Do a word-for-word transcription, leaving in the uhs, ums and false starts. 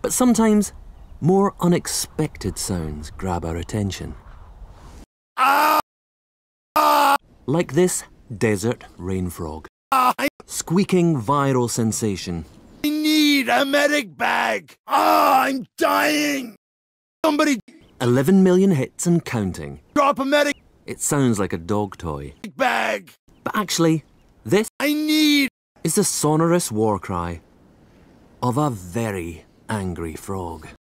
But sometimes, more unexpected sounds grab our attention. Ah! Ah! Like this desert rain frog. Ah! Squeaking viral sensation. I need a medic bag! Ah, I'm dying! Somebody eleven million hits and counting. drop a medic It sounds like a dog toy. bag! But actually, this I need... is the sonorous war cry of a very angry frog.